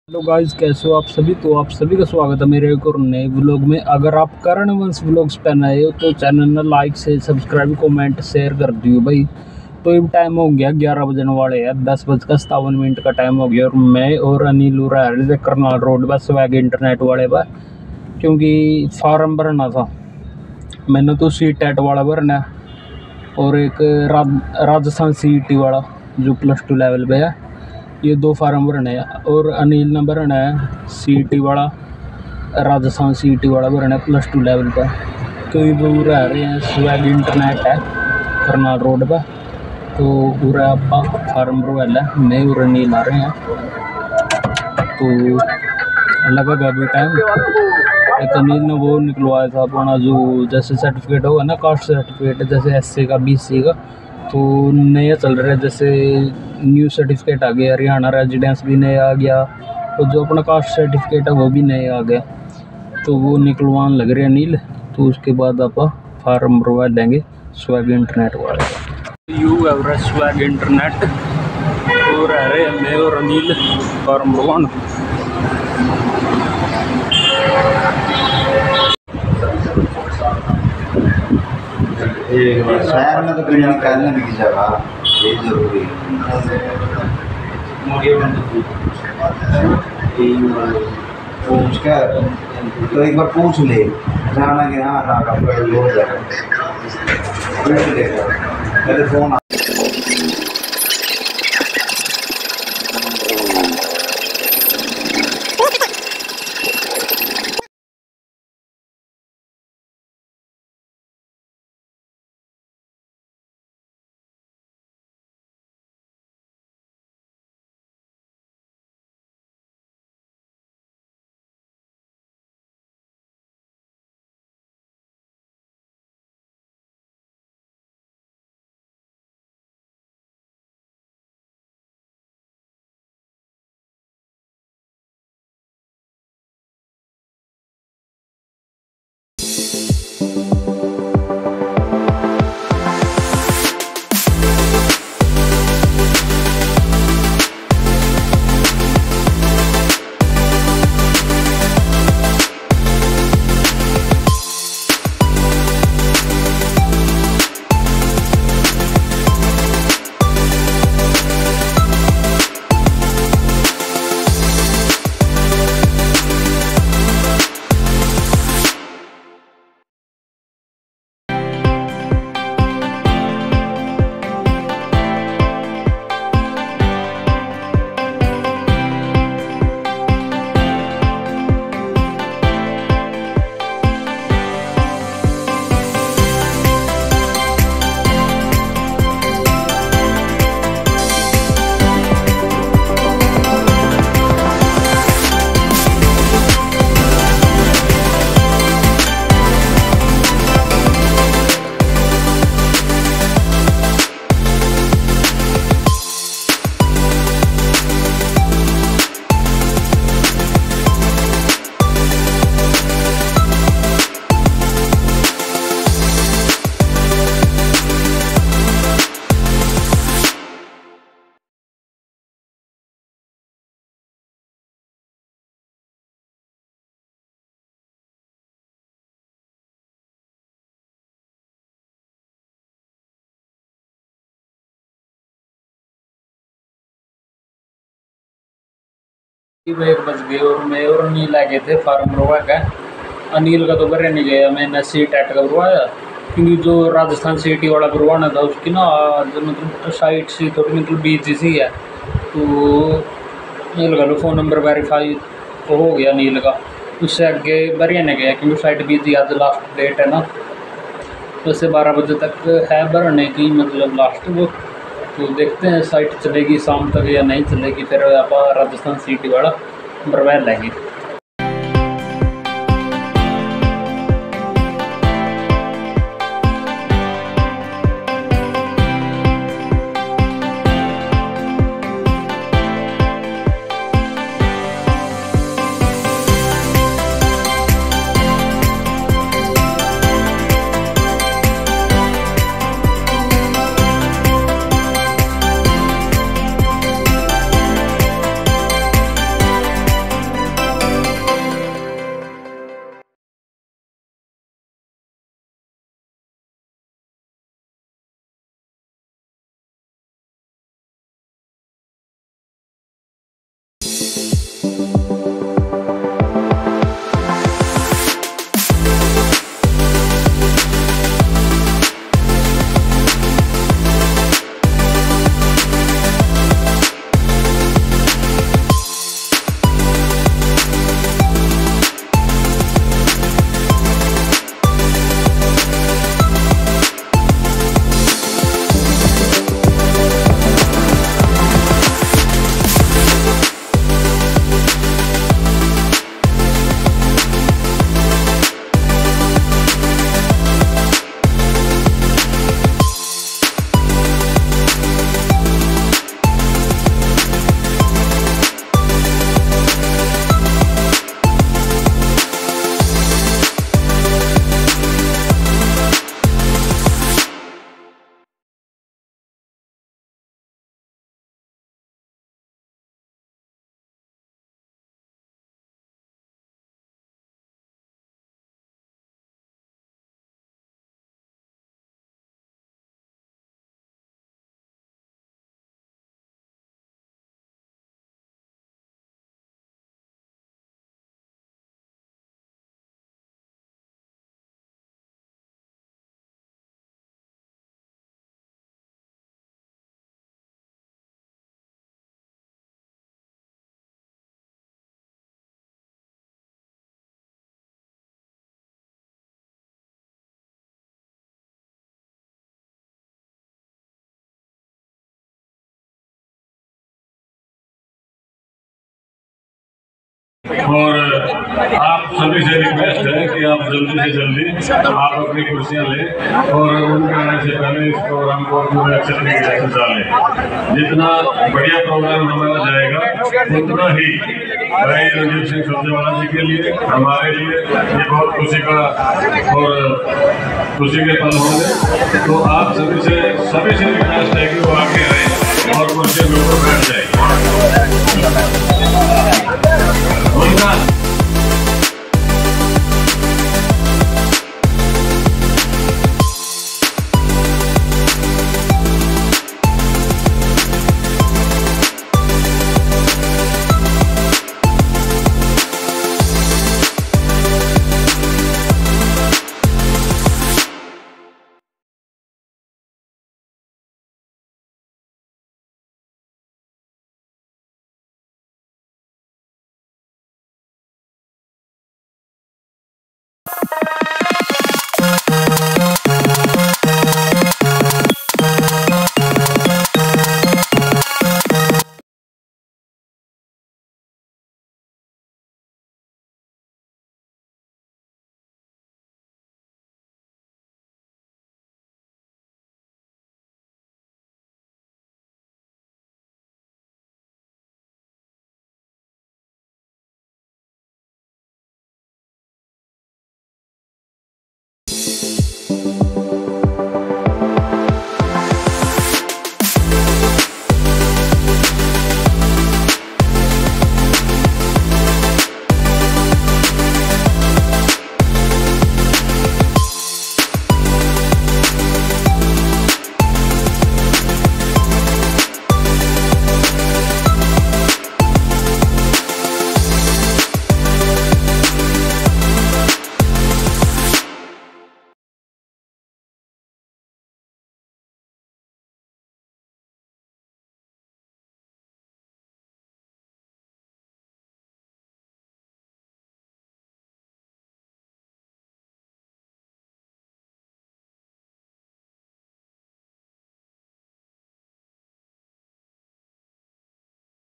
Hello guys, कैसे हो आप सभी। तो आप सभी का स्वागत है मेरे एक और नए व्लॉग में। अगर आप करण वंश व्लॉग्स पे नए हो तो चैनल में लाइक से सब्सक्राइब कमेंट शेयर कर दियो भाई। तो अब टाइम हो गया 11 बजने वाले हैं, 10:57 का टाइम हो गया और मैं और अनिल हो रहा है करनाल रोड बस स्वैग इंटरनेट वाले पर, क्योंकि फार्म भरना था। मैंने तो सी टेट वाला भरना है और एक राजस्थान CET वाला जो +2 लेवल पे है। ये 2 फार्म भरने हैं और अनिल ने भरना है CET वाला, राजस्थान CET वाला भरना है +2 लेवल पर। तो ये वो रह रहे हैं स्वैग इंटरनेट है करनाल रोड पर। तो पूरा आपका फार्म भरवा है, मैं और अनिल आ रहे हैं। तो लगेगा अभी टाइम। एक अनिल ने वो निकलवाया था अपना जो जैसे सर्टिफिकेट होगा ना, कास्ट सर्टिफिकेट, जैसे SC का BC का। तो नया चल रहा है, जैसे न्यू सर्टिफिकेट आ गया, हरियाणा रेजिडेंस भी नया आ गया और जो अपना कास्ट सर्टिफिकेट है वो भी नया आ गया। तो वो निकलवाने लग रहे हैं अनिल। तो उसके बाद आप फार्म भरवा देंगे स्वैग इंटरनेट वाले। यू है स्वैग इंटरनेट तो रह रहे हैं मैं और अनिल फार्म भरवान। शहर में तो कहीं निकालने भी की जगह ये जरूरी पूछ कर तो एक बार पूछ ले जाना कि हाँ ना का हो जाएगा। पूछ लेगा मेरे फोन भाई 1 बज गए और मैं और अनिल आ गए थे फार्म भरवा का। अनिल का तो भरे नहीं गया, मैंने सी टेट का भरवाया, क्योंकि जो राजस्थान CET वाला भरवाना था उसकी ना आज मतलब साइट सी थोड़ी मतलब बिजी सी है। तो नील का फ़ोन नंबर वेरीफाई तो हो गया नील का, उससे आगे भरिया नहीं गया क्योंकि साइट बिजी। आज लास्ट डेट है ना, वैसे 12 बजे तक है भरने की मतलब लास्ट वो। तो देखते हैं साइट चलेगी शाम तक या नहीं चलेगी, फिर आप राजस्थान CET वाला भरवा लेंगे। और आप सभी से रिक्वेस्ट है कि आप जल्दी से जल्दी आप अपनी कुर्सियां लें और उनके आने से पहले इस प्रोग्राम को पूरे अच्छे तरीके से डालें। जितना बढ़िया प्रोग्राम हमारा जाएगा उतना ही भाई रणजीत सिंह सुरजेवाला जी के लिए, हमारे लिए ये बहुत खुशी का और खुशी के पल होंगे। तो आप सभी से रिक्वेस्ट है कि वो आगे आए और कुर्सी के ऊपर बैठ जाए।